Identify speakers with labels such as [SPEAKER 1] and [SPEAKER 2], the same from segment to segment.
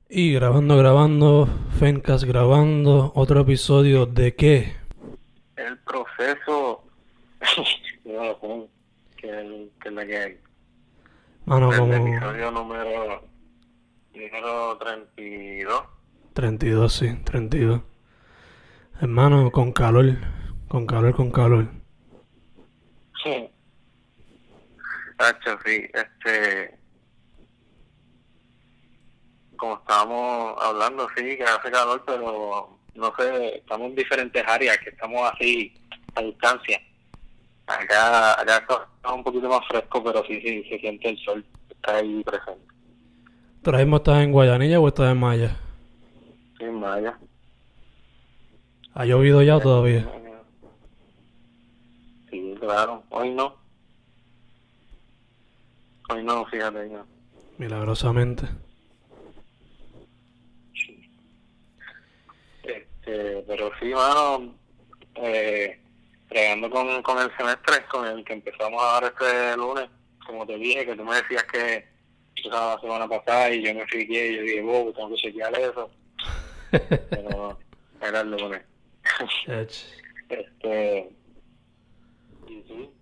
[SPEAKER 1] Y grabando, Fencast grabando, otro episodio de qué,
[SPEAKER 2] El proceso, no, que es la que hay,
[SPEAKER 1] mano,
[SPEAKER 2] del
[SPEAKER 1] como
[SPEAKER 2] episodio número 32.
[SPEAKER 1] 32, sí, 32. Hermano, con calor.
[SPEAKER 2] Sí, Tacho, sí, como estábamos hablando, sí, que hace calor, pero no sé, estamos en diferentes áreas, que estamos así a distancia. Acá está un poquito más fresco, pero sí, se siente el sol, está ahí presente.
[SPEAKER 1] ¿Tú ahora mismo estás en Guayanilla o estás en Maya?
[SPEAKER 2] Sí, vaya.
[SPEAKER 1] ¿Ha llovido ya todavía?
[SPEAKER 2] Sí, claro, hoy no, fíjate, no.
[SPEAKER 1] Milagrosamente.
[SPEAKER 2] Pero sí, mano, bregando con el semestre, con el que empezamos a dar este lunes, como te dije, que tú me decías que empezaba la semana pasada y yo me friqué y yo dije, wow, tengo que chequear eso, pero era el lunes.
[SPEAKER 1] Ech.
[SPEAKER 2] este, y sí,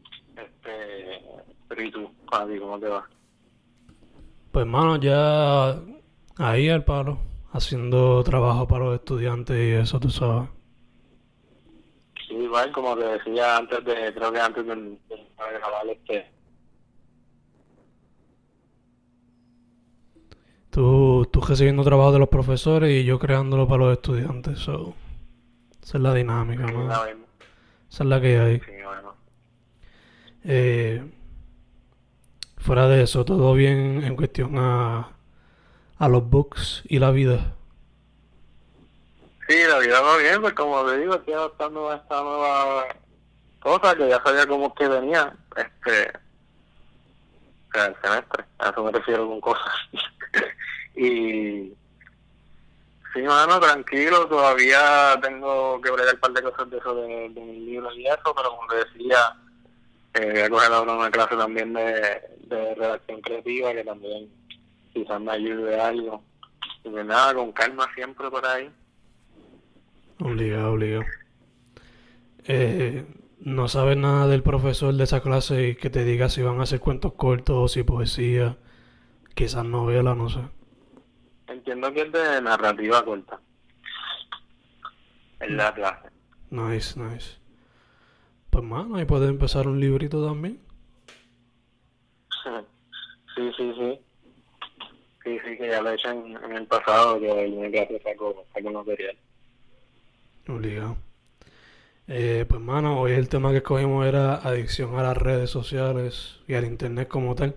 [SPEAKER 2] pero ¿y tú, Fabi, cómo te va?
[SPEAKER 1] Pues, mano, ya ahí al palo, haciendo trabajo para los estudiantes y eso, tú sabes.
[SPEAKER 2] Sí, igual, como te decía creo que antes de grabar
[SPEAKER 1] Tú recibiendo trabajo de los profesores y yo creándolo para los estudiantes. Esa es la dinámica,
[SPEAKER 2] sí,
[SPEAKER 1] mano.
[SPEAKER 2] una vez,
[SPEAKER 1] Esa es la que hay.
[SPEAKER 2] sí, bueno.
[SPEAKER 1] Eh, Fuera de eso, todo bien en cuestión a los books y la vida.
[SPEAKER 2] Sí, la vida va bien, pues como te digo, estoy adaptando a esta nueva cosa que ya sabía cómo que venía, o sea, el semestre, a eso me refiero con cosas. Y sí, mano, tranquilo, todavía tengo que bregar un par de cosas de eso de mis libros y eso, pero como te decía, voy a coger ahora una clase también de redacción creativa que también quizás me ayude algo. Y pues nada, con calma siempre por ahí.
[SPEAKER 1] Obligado, obligado. No sabes nada del profesor de esa clase y que te diga si van a hacer cuentos cortos o si poesía, quizás novela, no sé.
[SPEAKER 2] Entiendo que es de narrativa corta, en la clase.
[SPEAKER 1] Nice, nice. Pues mano, ahí puedes empezar un librito también.
[SPEAKER 2] Sí, sí, sí. Sí, sí, que ya lo he hecho en el pasado, que en una clase saco material.
[SPEAKER 1] Obligado. Pues mano, hoy el tema que escogimos era adicción a las redes sociales y al internet como tal.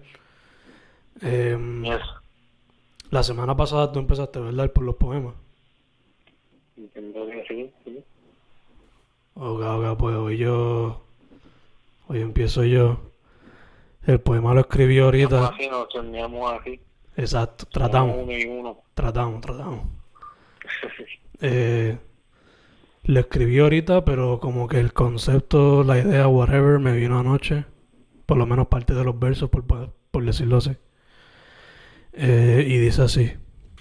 [SPEAKER 2] Y
[SPEAKER 1] Em,
[SPEAKER 2] eso,
[SPEAKER 1] la semana pasada tú empezaste, ¿verdad? Por los poemas.
[SPEAKER 2] entiendo que sí, sí.
[SPEAKER 1] Ok, ok, pues hoy empiezo yo. El poema lo escribí
[SPEAKER 2] Teníamos
[SPEAKER 1] ahorita.
[SPEAKER 2] así, nos turneamos así,
[SPEAKER 1] Exacto,
[SPEAKER 2] somos
[SPEAKER 1] tratamos,
[SPEAKER 2] uno y uno.
[SPEAKER 1] tratamos. Eh, lo escribí ahorita, pero como que el concepto, la idea, whatever, me vino anoche. Por lo menos parte de los versos, por decirlo así. Y dice así.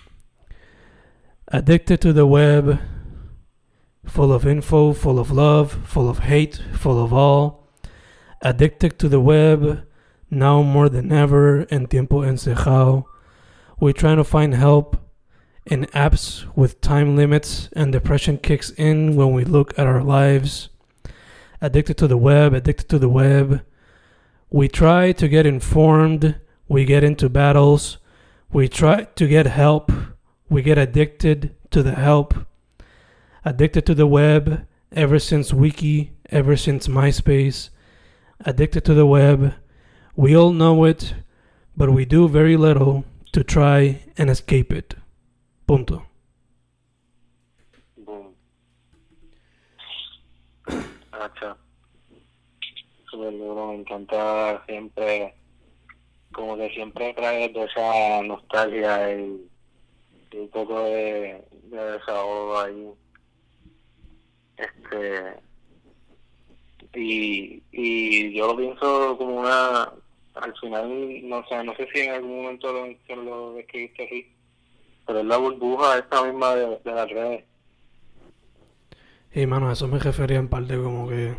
[SPEAKER 1] Addicted to the web, full of info, full of love, full of hate, full of all. Addicted to the web, now more than ever, en tiempo encejado. We're trying to find help in apps with time limits, and depression kicks in when we look at our lives. Addicted to the web. We try to get informed, we get into battles, we try to get help, we get addicted to the help. Addicted to the web, ever since Wiki, ever since MySpace. Addicted to the web, we all know it, but we do very little to try and escape it. Punto.
[SPEAKER 2] Boom. Hacha, súper duro, me encanta siempre, como que siempre trae de esa nostalgia y un poco de desahogo ahí. Este, y yo lo pienso como al final, no sé si en algún momento lo describiste así, pero es la burbuja esta misma de las redes.
[SPEAKER 1] Y mano, a eso me refería en parte como que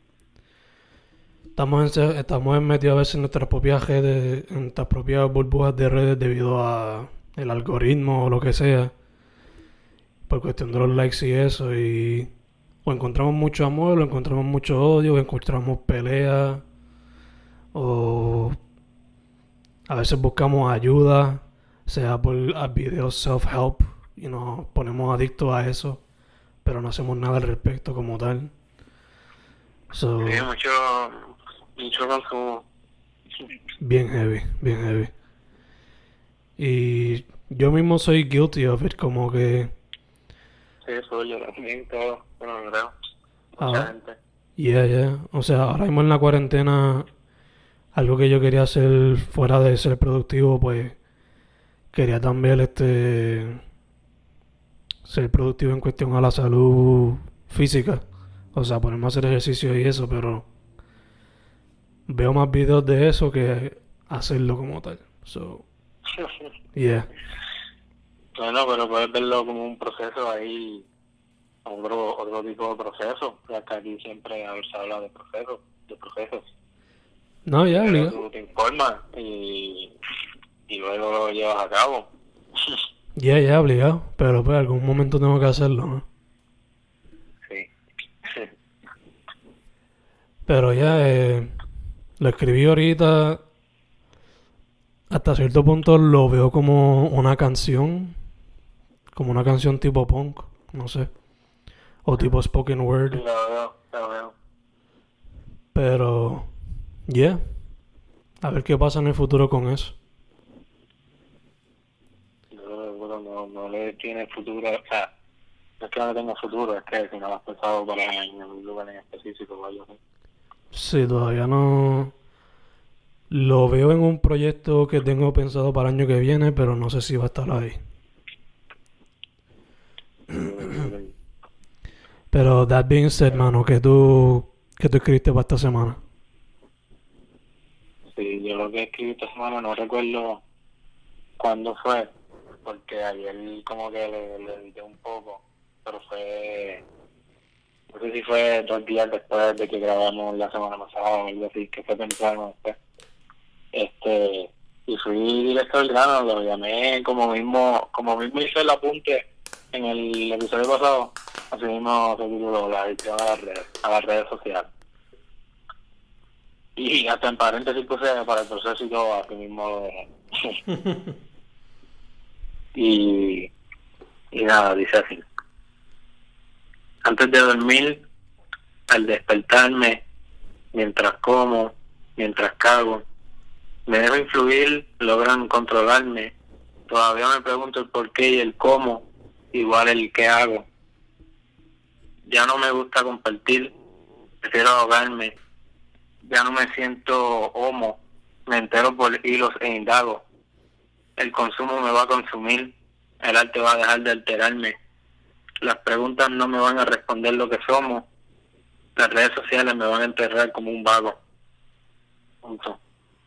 [SPEAKER 1] estamos metidos a veces en nuestras propias redes, en nuestras propias burbujas de redes debido a el algoritmo o lo que sea, por cuestión de los likes y eso, y o encontramos mucho amor, o encontramos mucho odio, o encontramos peleas, o a veces buscamos ayuda, sea por videos self-help, y nos ponemos adictos a eso, pero no hacemos nada al respecto como tal. So,
[SPEAKER 2] Sí, mucho consumo.
[SPEAKER 1] bien heavy, bien heavy. Y yo mismo soy guilty of it, como que
[SPEAKER 2] Sí, eso yo también, todo, bueno, no creo. Mucha
[SPEAKER 1] ah,
[SPEAKER 2] gente.
[SPEAKER 1] yeah. O sea, ahora mismo en la cuarentena, algo que yo quería hacer fuera de ser productivo, pues quería también ser productivo en cuestión a la salud física. O sea, ponerme a hacer ejercicio y eso, pero veo más videos de eso que hacerlo como tal. So, yeah.
[SPEAKER 2] Bueno, pero puedes verlo como un proceso ahí, otro tipo de proceso, ya que aquí siempre se habla de procesos.
[SPEAKER 1] No, ya,
[SPEAKER 2] Pero
[SPEAKER 1] obligado.
[SPEAKER 2] tú te informas y luego lo llevas a cabo.
[SPEAKER 1] Ya, obligado. Pero pues algún momento tengo que hacerlo, ¿no?
[SPEAKER 2] Sí.
[SPEAKER 1] Pero ya, lo escribí ahorita. Hasta cierto punto lo veo como una canción. Como una canción tipo punk, no sé. O tipo spoken
[SPEAKER 2] Sí,
[SPEAKER 1] word.
[SPEAKER 2] lo veo.
[SPEAKER 1] Pero, yeah. A ver qué pasa en el futuro con eso.
[SPEAKER 2] Yo no le tiene futuro, o sea, no es que no le tenga futuro, es que si no lo has pensado para en un lugar en específico o algo así.
[SPEAKER 1] Sí, todavía no. Lo veo en un proyecto que tengo pensado para el año que viene, pero no sé si va a estar ahí. Pero that being said, mano, que tú escribiste para esta semana.
[SPEAKER 2] Sí, yo lo que escribí esta semana no recuerdo cuándo fue, porque ayer como que le edité un poco, pero no sé si fue 2 días después de que grabamos la semana pasada o algo así, que fue temprano después. Y fui directo al grano, lo llamé como mismo hice el apunte en el episodio pasado, así mismo se tituló la adicción a las redes sociales. Y hasta en paréntesis puse para el proceso y todo, así mismo lo dejé. y nada, dice así: antes de dormir, al despertarme, mientras como, mientras cago, me dejo influir, logran controlarme. Todavía me pregunto el por qué y el cómo, igual el qué hago. Ya no me gusta compartir, prefiero ahogarme. Ya no me siento homo, me entero por hilos e indago. El consumo me va a consumir, el arte va a dejar de alterarme. Las preguntas no me van a responder lo que somos, las redes sociales me van a enterrar como un vago. Punto.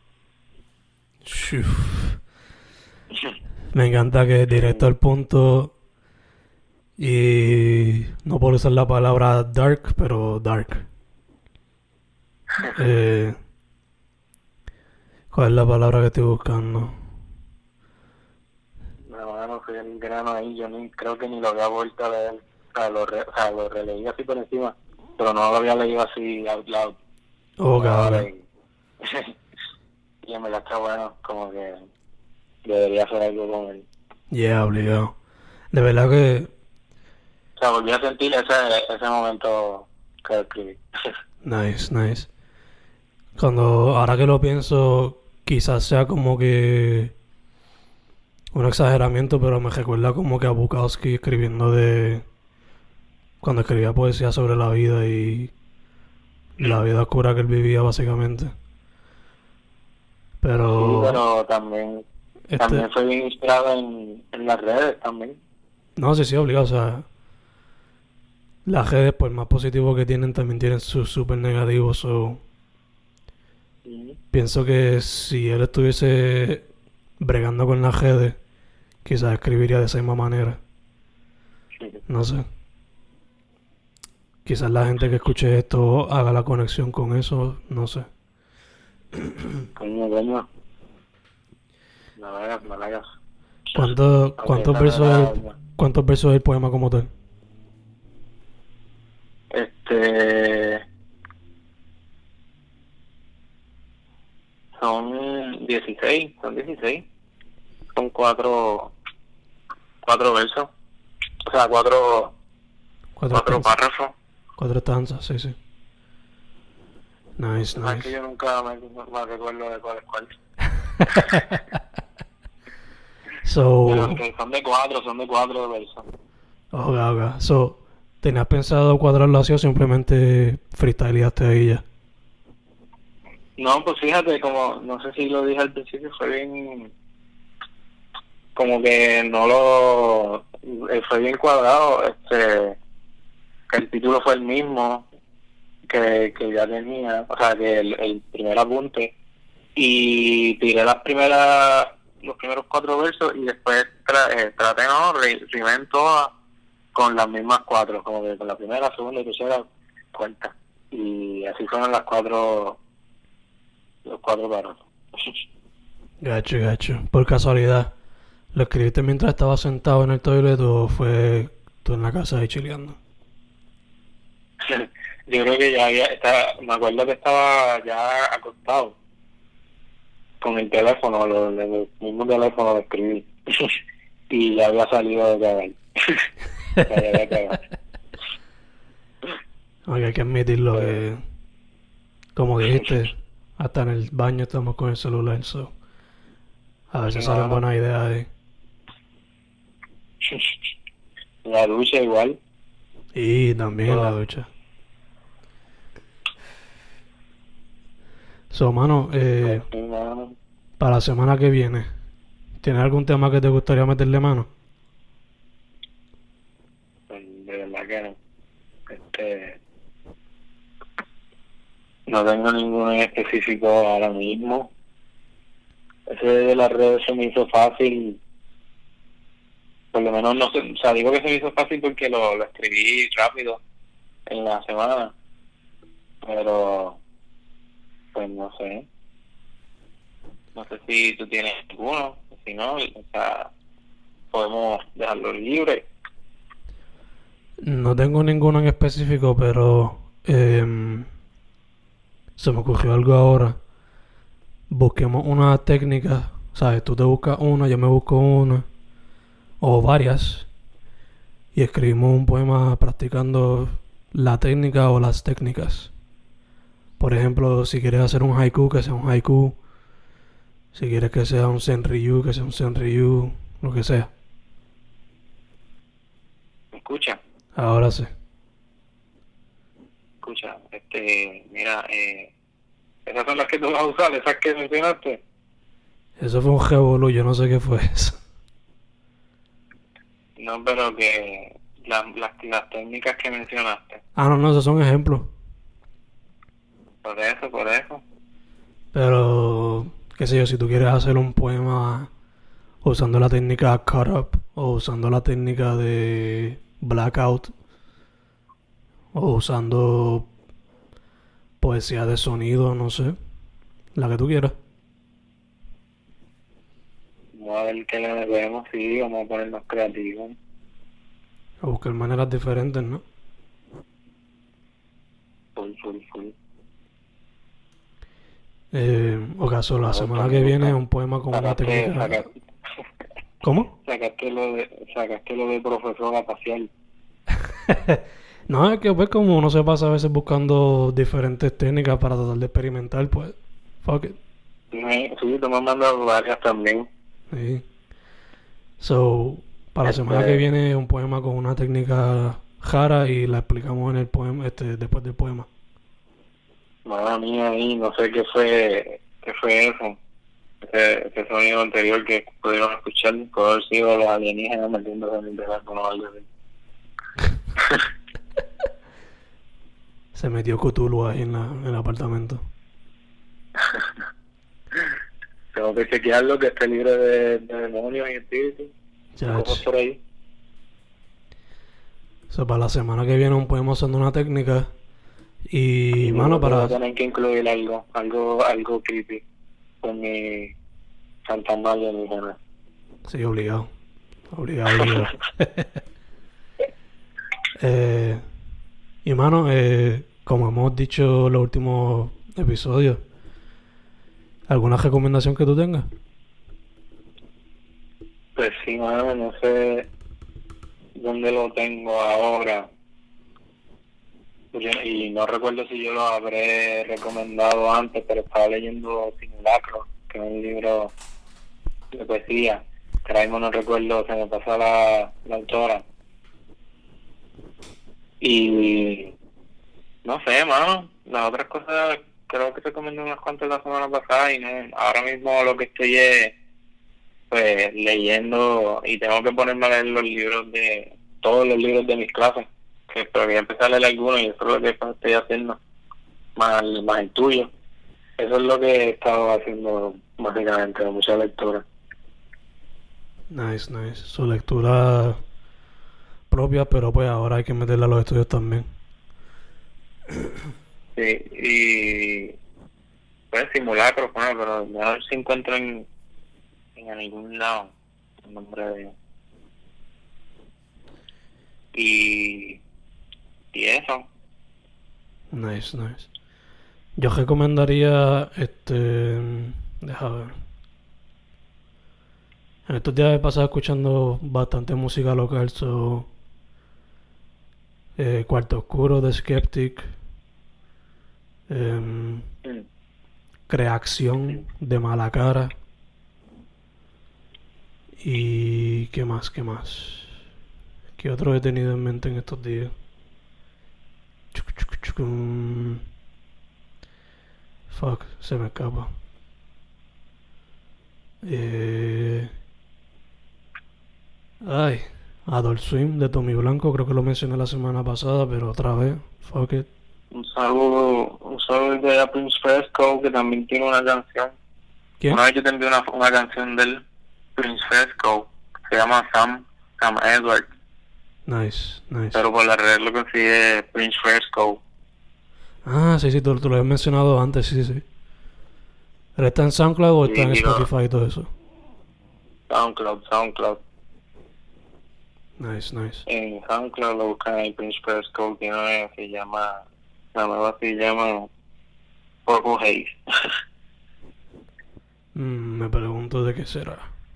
[SPEAKER 1] Shuf. Me encanta que es directo al punto. Y no puedo usar la palabra dark, pero dark. ¿Cuál es la palabra que estoy buscando?
[SPEAKER 2] No soy el grano ahí, yo creo que ni lo había vuelto a leer. O sea, lo releí así por encima, pero no lo había leído así out loud.
[SPEAKER 1] Ok.
[SPEAKER 2] Y en verdad está bueno, como que debería hacer algo con él.
[SPEAKER 1] Yeah, obligado. De verdad que...
[SPEAKER 2] O sea, volví a sentir ese momento que escribí.
[SPEAKER 1] Nice. Ahora que lo pienso, quizás sea como que un exageramiento, pero me recuerda como que a Bukowski escribiendo cuando escribía poesía sobre la vida y la vida oscura que él vivía básicamente. Pero...
[SPEAKER 2] Sí, pero también soy bien inspirado en las redes también.
[SPEAKER 1] No, sí, obligado, o sea... Las redes, por más positivo que tienen, también tienen sus super negativos. Pienso que si él estuviese bregando con las redes, quizás escribiría de esa misma manera.
[SPEAKER 2] Sí.
[SPEAKER 1] No sé. Quizás la gente que escuche esto haga la conexión con eso, no sé.
[SPEAKER 2] Coño. No la hagas.
[SPEAKER 1] ¿Cuántos,
[SPEAKER 2] Aunque esa no era...
[SPEAKER 1] cuántos versos es el poema como tal?
[SPEAKER 2] Son 16. Son cuatro versos. O sea, cuatro
[SPEAKER 1] Cuatro
[SPEAKER 2] párrafos.
[SPEAKER 1] estanzas, sí, sí. Nice,
[SPEAKER 2] Es que
[SPEAKER 1] nice.
[SPEAKER 2] yo nunca me recuerdo de cuál es cuál.
[SPEAKER 1] So,
[SPEAKER 2] Pero que son de cuatro versos.
[SPEAKER 1] okay. So, ¿tenías pensado cuadrarlo así o simplemente freestyleaste ahí ya?
[SPEAKER 2] No, pues fíjate, como, no sé si lo dije al principio, fue bien, como que no lo, fue bien cuadrado, que el título fue el mismo que ya tenía, o sea, que el primer apunte, y tiré los primeros cuatro versos, y después traté, ¿no? Rimé en todas con las mismas cuatro, como que con la primera, segunda y tercera, cuarta, y así fueron los cuatro párrafos.
[SPEAKER 1] Gacho. Por casualidad, ¿lo escribiste mientras estabas sentado en el toilet o fue tú en la casa ahí chileando?
[SPEAKER 2] Yo creo que me acuerdo que estaba ya acostado con el teléfono, el mismo teléfono lo escribí y ya había salido de cagar. Ya había cagado.
[SPEAKER 1] Aunque hay que admitirlo que, como dijiste, hasta en el baño estamos con el celular, so a veces salen
[SPEAKER 2] Claro.
[SPEAKER 1] buenas ideas ahí.
[SPEAKER 2] La ducha igual.
[SPEAKER 1] Y también en la
[SPEAKER 2] Todo.
[SPEAKER 1] ducha. So, mano,
[SPEAKER 2] Sí, mano.
[SPEAKER 1] para la semana que viene, ¿tienes algún tema que te gustaría meterle mano?
[SPEAKER 2] De verdad que no. No tengo ninguno en específico ahora mismo. Ese de las redes se me hizo fácil. Por lo menos no sé, o sea, digo que se me hizo fácil porque lo escribí rápido en la semana, pero pues no sé si tú tienes alguno, si no, o sea, podemos dejarlo libre.
[SPEAKER 1] No tengo ninguno en específico, pero se me ocurrió algo ahora. Busquemos una técnica, ¿sabes? Tú te buscas una, yo me busco una, o varias, y escribimos un poema practicando la técnica o las técnicas. Por ejemplo, si quieres hacer un haiku, que sea un haiku. Si quieres que sea un senryu, que sea un senryu, lo que sea.
[SPEAKER 2] Escucha,
[SPEAKER 1] Ahora sí.
[SPEAKER 2] mira, esas son las que tú vas a usar, esas que mencionaste.
[SPEAKER 1] Eso fue un revolú, yo no sé qué fue eso.
[SPEAKER 2] No, pero que las técnicas que mencionaste,
[SPEAKER 1] No, esos son ejemplos.
[SPEAKER 2] por eso.
[SPEAKER 1] Pero, qué sé yo, si tú quieres hacer un poema usando la técnica cut up, o usando la técnica de blackout, o usando poesía de sonido, no sé, la que tú quieras.
[SPEAKER 2] Vamos a ver qué le vemos, sí, vamos a ponernos creativos.
[SPEAKER 1] A buscar maneras diferentes, ¿no?
[SPEAKER 2] Full.
[SPEAKER 1] La semana que viene un poema con una técnica. ¿Cómo?
[SPEAKER 2] Sacaste lo de profesor a pasear.
[SPEAKER 1] No, es que pues como uno se pasa a veces buscando diferentes técnicas para tratar de experimentar, pues, fuck it.
[SPEAKER 2] Sí, tú me has mandado varias también.
[SPEAKER 1] Sí. So, para la semana que viene un poema con una técnica rara y la explicamos en el poema, después del poema.
[SPEAKER 2] Madre mía, ahí no sé qué fue eso. Ese sonido anterior que pudieron escuchar, puede haber sido los alienígenas metiéndose en el teléfono o algo así.
[SPEAKER 1] Se metió Cthulhu ahí en el apartamento.
[SPEAKER 2] Tengo que chequearlo, que esté libre de demonios y espíritus. cosas por ahí.
[SPEAKER 1] So, para la semana que viene podemos hacer una técnica. Y, mano,
[SPEAKER 2] Voy
[SPEAKER 1] para...
[SPEAKER 2] a tener que incluir algo creepy con mi fantasma alienígena.
[SPEAKER 1] Sí, obligado. Obligado. Y, mano, como hemos dicho en los últimos episodios, ¿alguna recomendación que tú tengas?
[SPEAKER 2] Pues sí, mano, no sé dónde lo tengo ahora. Y no recuerdo si yo lo habré recomendado antes, pero estaba leyendo Simulacro, que es un libro de poesía. Que ahora mismo no recuerdo, se me pasó la autora. Y no sé, mano, las otras cosas creo que recomendé unas cuantas la semana pasada y no, ahora mismo lo que estoy es pues leyendo y tengo que ponerme a leer todos los libros de mis clases, pero voy a empezar a leer algunos y eso es lo que estoy haciendo, más el tuyo. Eso es lo que he estado haciendo básicamente, mucha lectura.
[SPEAKER 1] Nice. Su lectura propia, pero pues ahora hay que meterla a los estudios también.
[SPEAKER 2] Sí, y pues Simulacro, bueno, pero a ver si encuentro en algún lado el nombre de... Y eso.
[SPEAKER 1] Nice. Yo recomendaría deja ver. En estos días he pasado escuchando bastante música local, Cuarto Oscuro de Skeptic, Creación de Mala Cara. Y ¿qué más? ¿Qué otro he tenido en mente en estos días? Fuck, se me escapa. Adult Swim de Tommy Blanco, creo que lo mencioné la semana pasada, pero otra vez, fuck it.
[SPEAKER 2] Un saludo de Prince Fresco, que también tiene una canción.
[SPEAKER 1] ¿Quién?
[SPEAKER 2] Una vez yo te envié una canción del Prince Fresco, se llama Sam Edwards.
[SPEAKER 1] Nice.
[SPEAKER 2] Pero por la red lo consigue Prince Fresco.
[SPEAKER 1] Ah, sí, tú lo habías mencionado antes, sí. ¿Pero está en SoundCloud o está en Spotify y todo eso?
[SPEAKER 2] SoundCloud.
[SPEAKER 1] Nice.
[SPEAKER 2] En SoundCloud lo buscan ahí, Prince Fresco, la nueva se llama Purple Haze.
[SPEAKER 1] Me pregunto de qué será.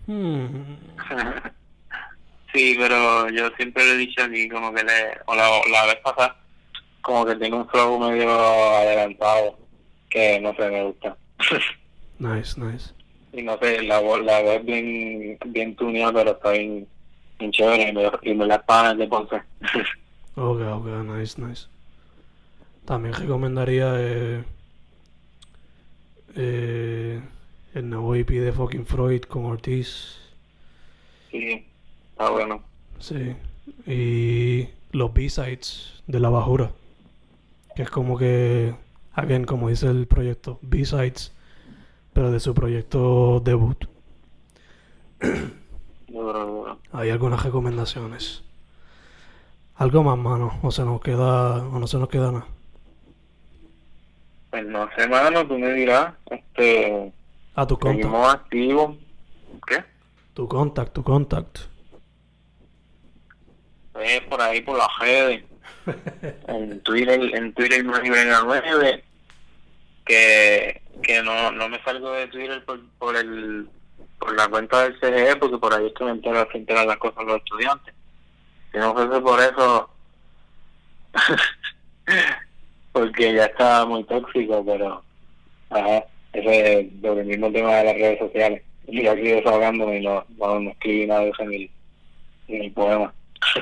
[SPEAKER 2] Sí, pero yo siempre le he dicho aquí como que la vez pasada, como que tiene un flow medio adelantado, que no sé, me gusta.
[SPEAKER 1] Nice.
[SPEAKER 2] Y no sé, la voz es bien tuneada, pero está bien chévere y me la pagan de Ponce.
[SPEAKER 1] Ok, nice. También recomendaría el nuevo EP de Fucking Freud con Ortiz.
[SPEAKER 2] Sí, está bueno.
[SPEAKER 1] Sí. Y los B-Sides de La Bajura, que es como que, again, como dice el proyecto, B-Sides, pero de su proyecto debut.
[SPEAKER 2] Duro.
[SPEAKER 1] Hay algunas recomendaciones. Algo más, mano, o no se nos queda nada.
[SPEAKER 2] Pues no sé, mano, tú me dirás,
[SPEAKER 1] A tu contact.
[SPEAKER 2] seguimos activos. ¿Qué?
[SPEAKER 1] Tu contact.
[SPEAKER 2] Por ahí por las redes. en Twitter 9 que no me salgo de Twitter por la cuenta del CGE, porque por ahí es que me enteran las cosas los estudiantes. Si no fuese por eso, porque ya está muy tóxico, pero ese es el mismo tema de las redes sociales. Y aquí desahogándome y no escribí nada de eso en el poema.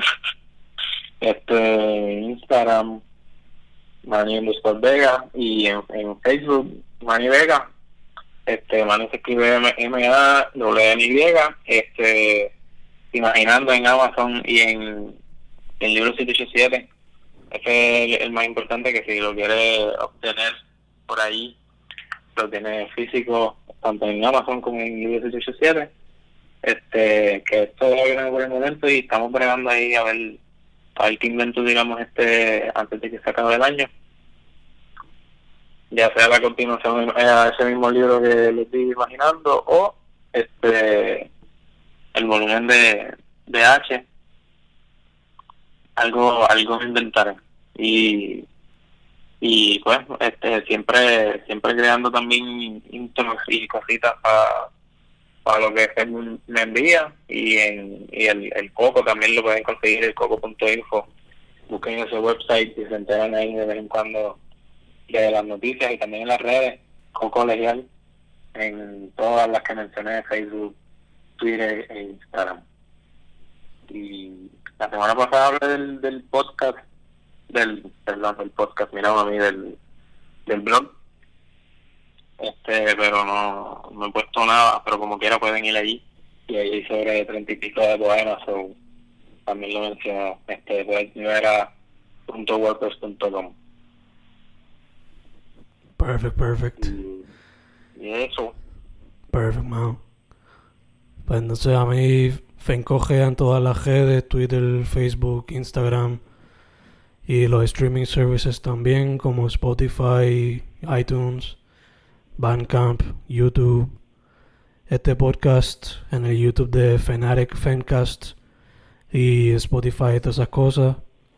[SPEAKER 2] Instagram Manny_Vega y en Facebook Manny Vega. Manny se escribe MANY, Imaginando en Amazon y en el libro 787. Ese es el más importante, que si lo quiere obtener por ahí, lo tiene físico tanto en Amazon como en el libro 787. que esto es lo que tengo por el momento y estamos bregando ahí a ver qué invento, digamos, antes de que se acabe el año. Ya sea la continuación a ese mismo libro que les estoy imaginando o el volumen de H, algo inventaré. Y pues siempre creando también intros y cositas para lo que me envía, y el Coco también lo pueden conseguir, el coco.info. Busquen ese website y se enteran ahí de vez en cuando de las noticias, y también en las redes Coco Legial, en todas las que mencioné: Facebook, Twitter e Instagram. Y la semana pasada hablé del podcast, del podcast, mira, a mí del blog, pero no he puesto nada, pero como quiera pueden ir allí, y ahí hay sobre 30 y pico de poemas, o también lo menciono, poetnivera.wordpress.com.
[SPEAKER 1] Perfect.
[SPEAKER 2] Y eso.
[SPEAKER 1] Perfect, man. Pues entonces a mí Fencoge en todas las redes, Twitter, Facebook, Instagram, y los streaming services también, como Spotify, iTunes, Bandcamp, YouTube. Este podcast en el YouTube de Fanatic Fancast y Spotify y todas esas cosas.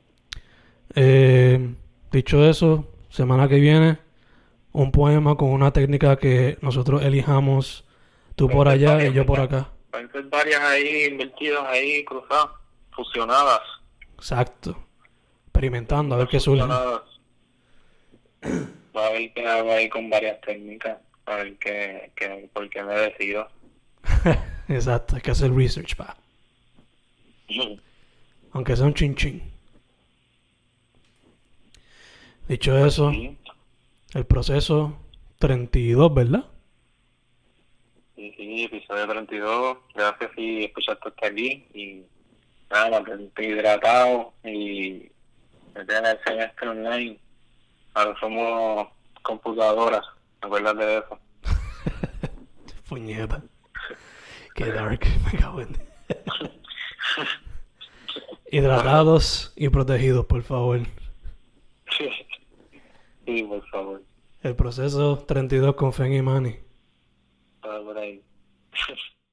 [SPEAKER 1] Dicho eso, semana que viene, un poema con una técnica que nosotros elijamos, tú por allá y yo por acá.
[SPEAKER 2] Pueden ser varias ahí, invertidas ahí, cruzadas, fusionadas.
[SPEAKER 1] Exacto. Experimentando, a ver qué surge.
[SPEAKER 2] Va a ver qué hago ahí con varias técnicas, a ver por qué me decido.
[SPEAKER 1] Exacto, hay que hacer research, pa. Aunque sea un chin. Dicho eso,
[SPEAKER 2] Sí. El proceso 32, ¿verdad? Sí, episodio 32. Gracias si escuchaste hasta aquí. Y nada, mantente hidratado y mete en el semestre online. Ahora somos computadoras, acuérdate de eso.
[SPEAKER 1] Puñeta. Qué dark, me cago en. Hidratados y protegidos, por favor.
[SPEAKER 2] Sí, por favor.
[SPEAKER 1] El proceso 32 con Fen y Manny.
[SPEAKER 2] Por ahí.